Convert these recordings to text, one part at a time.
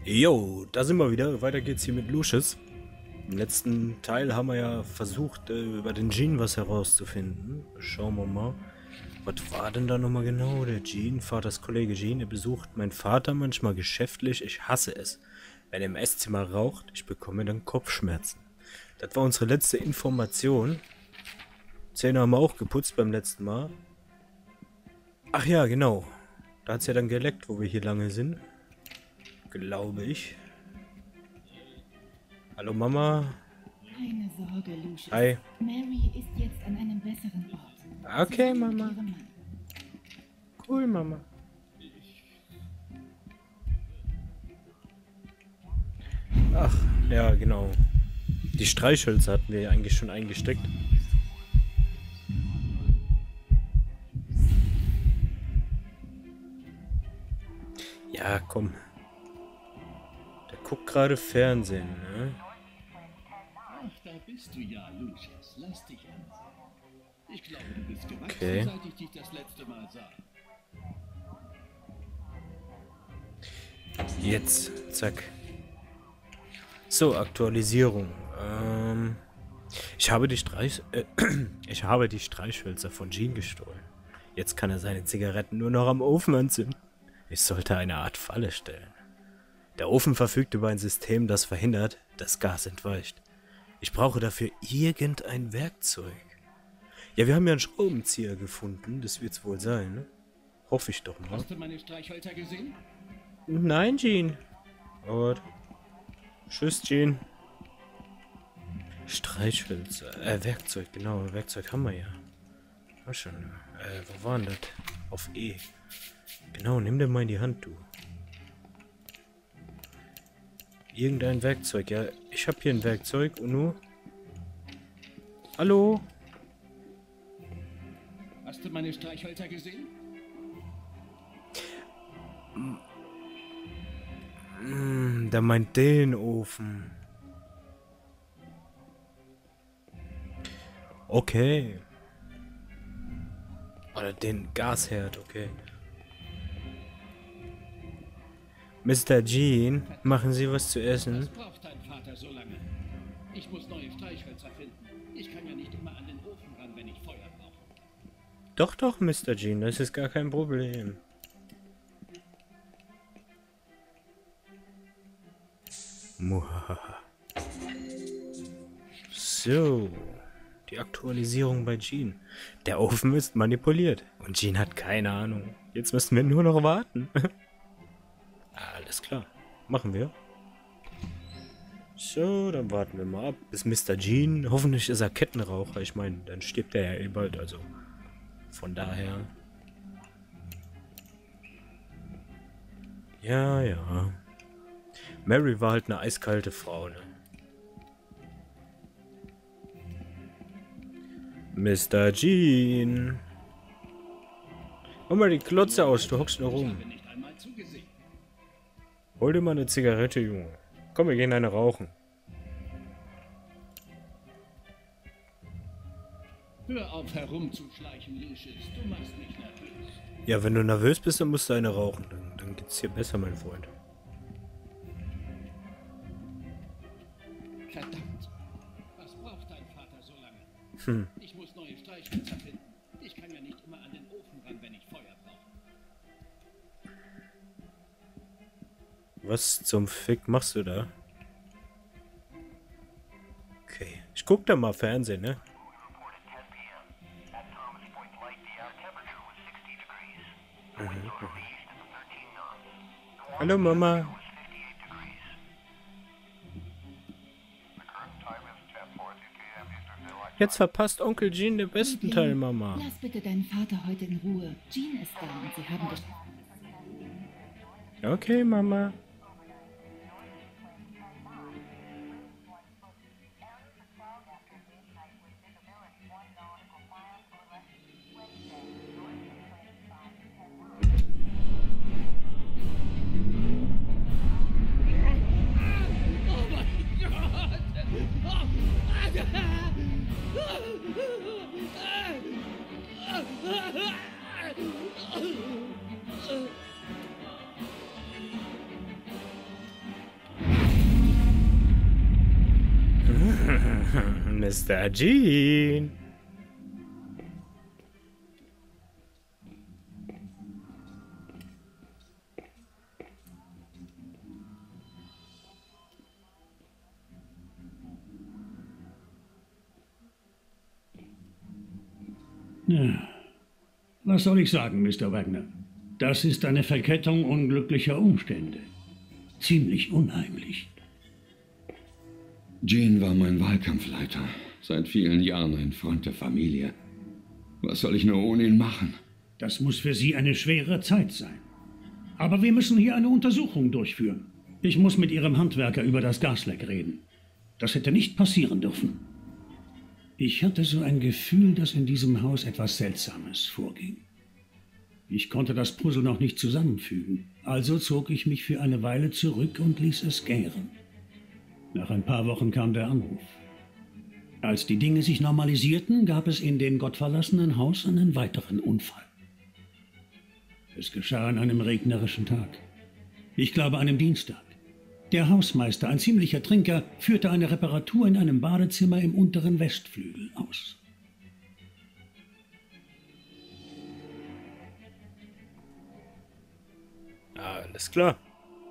Jo, da sind wir wieder. Weiter geht's hier mit Lucius. Im letzten Teil haben wir ja versucht, über den Jean was herauszufinden. Schauen wir mal. Was war denn da nochmal genau? Der Jean, Vaters Kollege Jean, er besucht meinen Vater manchmal geschäftlich. Ich hasse es, wenn er im Esszimmer raucht. Ich bekomme dann Kopfschmerzen. Das war unsere letzte Information. Zähne haben wir auch geputzt beim letzten Mal. Ach ja, genau. Da hat es ja dann geleckt, wo wir hier lange sind. Glaube ich. Hallo Mama. Keine Sorge, Lucius. Hi. Mary ist jetzt an einem besseren Ort. Okay, Sie Mama. mit ihrem Mann. Cool, Mama. Ach, ja, genau. Die Streichhölzer hatten wir ja eigentlich schon eingesteckt. Ja, komm. Der guckt gerade Fernsehen, ne? Ach, da bist du ja, Lucius. Lass dich ansehen. Ich glaube, du bist gewachsen, Okay. seit ich dich das letzte Mal sah. Jetzt, zack. So, Aktualisierung. Ich habe die Streichhölzer von Jean gestohlen. Jetzt kann er seine Zigaretten nur noch am Ofen anzünden. Ich sollte eine Art Falle stellen. Der Ofen verfügt über ein System, das verhindert, dass Gas entweicht. Ich brauche dafür irgendein Werkzeug. Ja, wir haben ja einen Schraubenzieher gefunden. Das wird's wohl sein, ne? Hoffe ich doch mal. Hast du meine Streichhölzer gesehen? Nein, Jean. Gut. Tschüss, Jean. Streichhölzer. Werkzeug, genau. Werkzeug haben wir ja. War schon. Wo war denn das? Auf E. Genau, nimm dir mal in die Hand, du. Irgendein Werkzeug. Ja, ich habe hier ein Werkzeug. Und nur? Hallo? Hast du meine Streichhölzer gesehen? Der meint den Ofen. Okay. Oder den Gasherd, okay. Mr. Jean, machen Sie was zu Was essen? braucht dein Vater so lange? Ich muss neue Streichhölzer finden. Ich kann ja nicht immer an den Ofen ran, wenn ich Feuer brauche. Doch, doch, Mr. Jean, das ist gar kein Problem. Muhahaha. So, die Aktualisierung bei Jean. Der Ofen ist manipuliert und Jean hat keine Ahnung. Jetzt müssen wir nur noch warten. Alles klar, machen wir. So, dann warten wir mal ab, bis Mr. Jean, hoffentlich ist er Kettenraucher, ich meine, dann stirbt er ja eh bald, also von daher. Ja, ja. Mary war halt eine eiskalte Frau, ne? Mr. Jean. Mach mal die Klotze aus, du hockst nur Ich rum. habe nicht einmal zugesehen. Hol dir mal eine Zigarette, Junge. Komm, wir gehen eine rauchen. Hör auf herumzuschleichen, Lucius. Du machst mich nervös. Ja, wenn du nervös bist, dann musst du eine rauchen. Dann geht's dir besser, mein Freund. Verdammt. Was braucht dein Vater so lange? Ich muss neue Streichhölzer finden. Ich kann ja nicht immer an den Ofen ran, wenn ich Feuer brauche. Was zum Fick machst du da? Okay. Ich guck da mal Fernsehen, ne? Hallo Mama. Jetzt verpasst Onkel Jean den besten Teil, Mama. Lass bitte deinen Vater heute in Ruhe. Jean ist da und sie haben dich. Okay, Mama. Oh mein Gott! Mr. Jean. Ja. Was soll ich sagen, Mr. Wagner? Das ist eine Verkettung unglücklicher Umstände. Ziemlich unheimlich. Jean war mein Wahlkampfleiter. Seit vielen Jahren ein Freund der Familie. Was soll ich nur ohne ihn machen? Das muss für Sie eine schwere Zeit sein. Aber wir müssen hier eine Untersuchung durchführen. Ich muss mit Ihrem Handwerker über das Gasleck reden. Das hätte nicht passieren dürfen. Ich hatte so ein Gefühl, dass in diesem Haus etwas Seltsames vorging. Ich konnte das Puzzle noch nicht zusammenfügen, also zog ich mich für eine Weile zurück und ließ es gären. Nach ein paar Wochen kam der Anruf. Als die Dinge sich normalisierten, gab es in dem gottverlassenen Haus einen weiteren Unfall. Es geschah an einem regnerischen Tag. Ich glaube, einem Dienstag. Der Hausmeister, ein ziemlicher Trinker, führte eine Reparatur in einem Badezimmer im unteren Westflügel aus. Alles klar.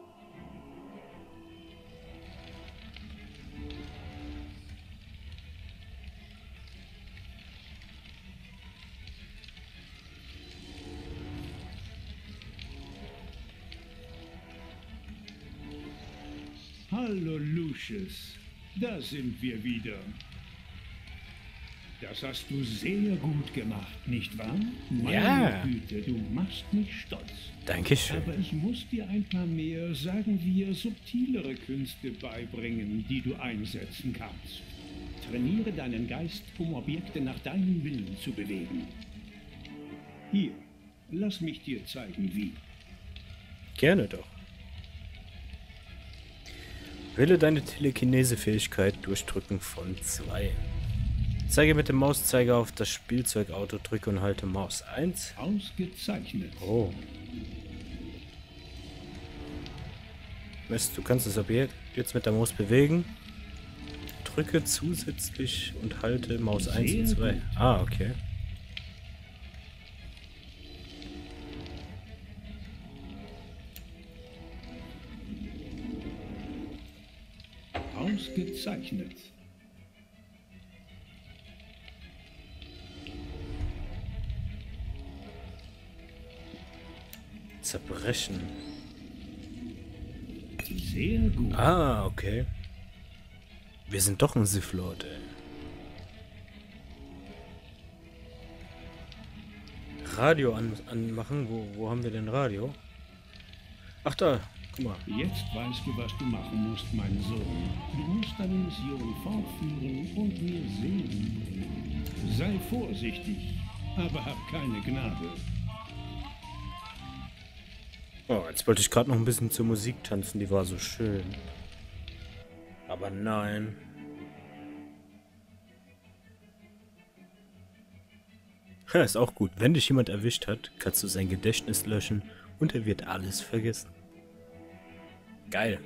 Hallo, Lucius. Da sind wir wieder. Das hast du sehr gut gemacht, nicht wahr? Ja. Meine Güte, du machst mich stolz. Dankeschön. Aber ich muss dir ein paar mehr, sagen wir, subtilere Künste beibringen, die du einsetzen kannst. Trainiere deinen Geist, um Objekte nach deinem Willen zu bewegen. Hier, lass mich dir zeigen, wie. Gerne doch. Wähle deine Telekinese-Fähigkeit durchdrücken von 2. Zeige mit dem Mauszeiger auf das Spielzeugauto, drücke und halte Maus 1. Ausgezeichnet. Oh. Mist, du kannst das Objekt jetzt mit der Maus bewegen. Drücke zusätzlich und halte Maus 1 und 2. Ah, okay. Ausgezeichnet. Zerbrechen. Sehr gut. Ah, okay. Wir sind doch ein Sith-Lord, ey. Radio anmachen. Wo haben wir denn Radio? Ach da, guck mal. Jetzt weißt du, was du machen musst, mein Sohn. Du musst deine Mission fortführen und wir sehen. Sei vorsichtig, aber hab keine Gnade. Oh, jetzt wollte ich gerade noch ein bisschen zur Musik tanzen, die war so schön. Aber nein. Ja, ist auch gut. Wenn dich jemand erwischt hat, kannst du sein Gedächtnis löschen und er wird alles vergessen. Geil.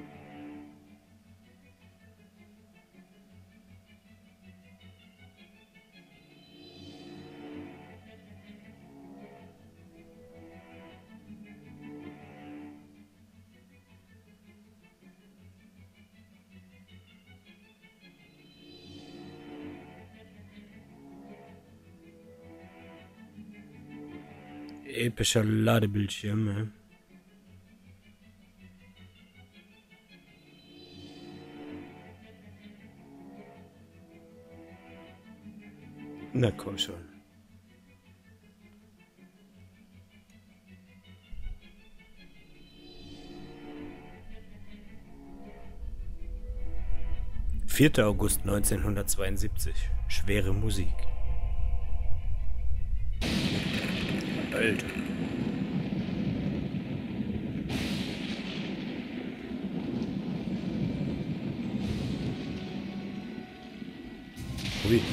Epischer Ladebildschirm, ja. Na komm schon. August 1972. Schwere Musik. Alter. Ui.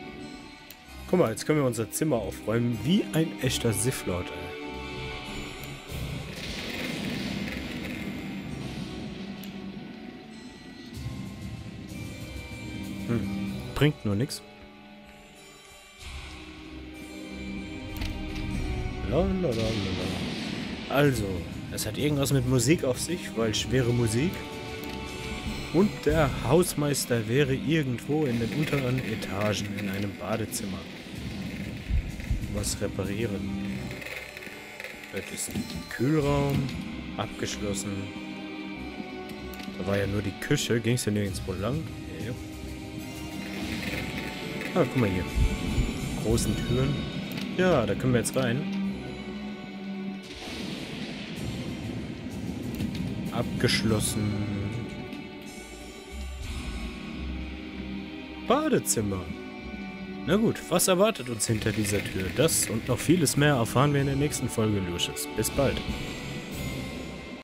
Guck mal, jetzt können wir unser Zimmer aufräumen wie ein echter Sith-Lord, ey. bringt nur nichts. Also, es hat irgendwas mit Musik auf sich, weil schwere Musik. Und der Hausmeister wäre irgendwo in den unteren Etagen in einem Badezimmer. Was reparieren. Das ist ein Kühlraum, abgeschlossen. Da war ja nur die Küche, ging es ja nirgendwo lang. Ja. Ah, guck mal hier. Großen Türen. Ja, da können wir jetzt rein. Abgeschlossen. Badezimmer. Na gut, was erwartet uns hinter dieser Tür? Das und noch vieles mehr erfahren wir in der nächsten Folge, Lucius. Bis bald.